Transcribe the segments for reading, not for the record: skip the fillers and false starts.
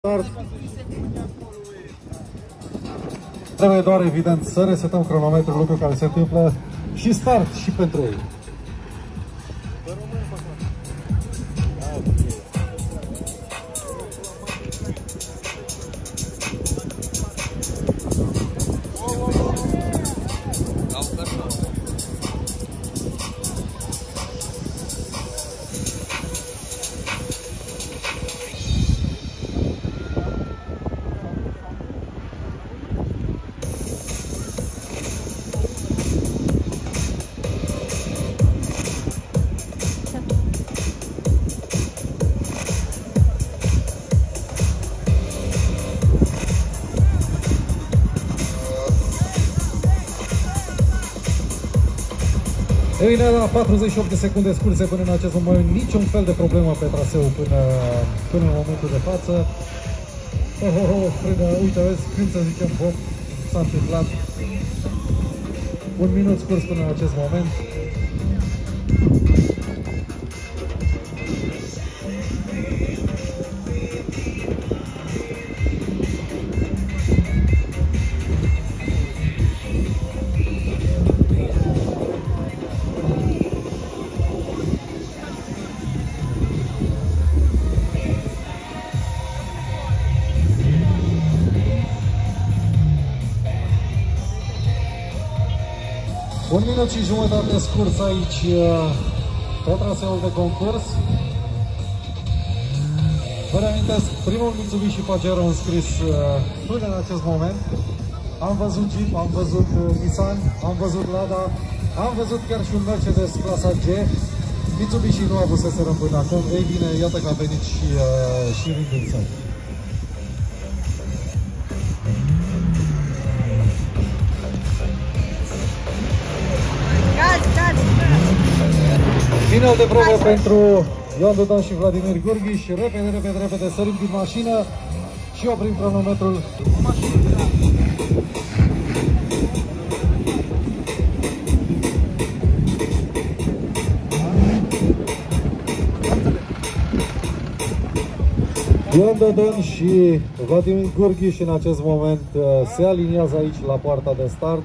Start. Trebuie doar evident să resetăm cronometrul, lucru care se întâmplă și start și pentru ei. Ei bine, la 48 de secunde scurse până în acest moment, niciun fel de problemă pe traseu până în momentul de față. Uite, vezi, când să zicem hop, s-a întâmplat. Un minut scurs până în acest moment. Un minut și jumătate scurs aici pe traseul de concurs. Vă reamintesc, primul Mitsubishi Pajero înscris până în acest moment. Am văzut Jeep, am văzut Nissan, am văzut Lada, am văzut chiar și un Mercedes clasa G. Mitsubishi nu a avuseseră până acum. Ei bine, iată că a venit și rândul său. Final de probă pentru Ioan Dodon și Vladimir Gurghiș. Repede, sărim din mașină și oprim cronometrul. Ioan Dodon și Vladimir Gurghiș în acest moment se aliniază aici la poarta de start.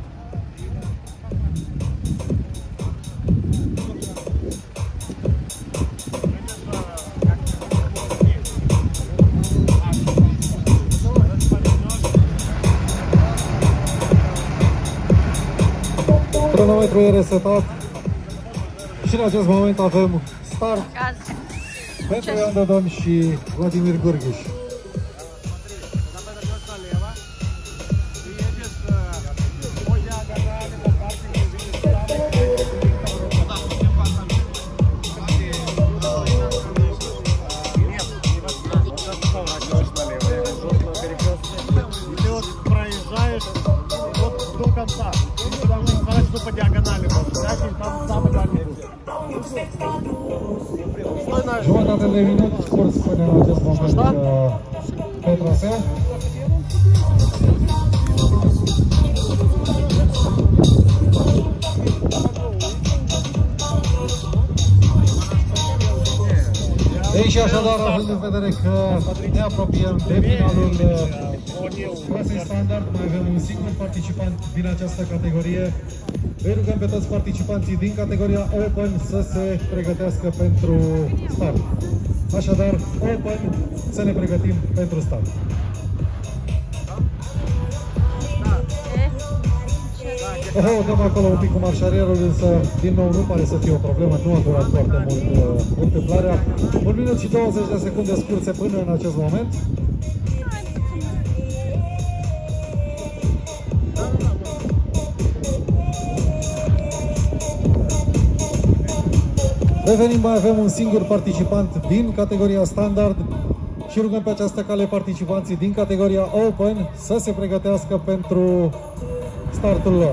Cronometrul e resetat și în acest moment avem start pentru Ioan Dodon și Vladimir Gurghiș. Jumătate de minut scurs până în acest moment pe traseu. Ei și așadar, având în vedere că ne apropiem de finalul clasei standard, mai avem un singur participant din această categorie. Îi rugăm pe toți participanții din categoria Open să se pregătească pentru start. Așadar, Open, să ne pregătim pentru start. Dăm acolo un pic cu marșarierul, însă din nou nu pare să fie o problemă, nu a durat foarte mult întâmplarea. 1 minut și 20 de secunde scurse până în acest moment. Revenim, mai avem un singur participant din categoria standard și rugăm pe această cale participanții din categoria Open să se pregătească pentru startul lor.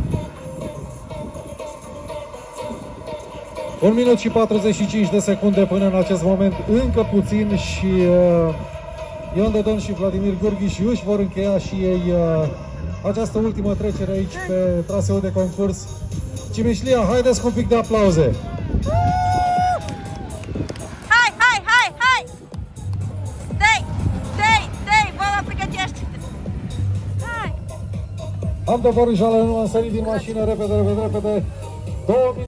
1 minut și 45 de secunde până în acest moment, încă puțin și Ioan Dodon și Vladimir Gurghiș își vor încheia și ei această ultimă trecere aici pe traseul de concurs. Cimișlia, haideți cu un pic de aplauze! Hai! Dai! Am Tăpăruș ale nu a sărit din mașină, repede. 2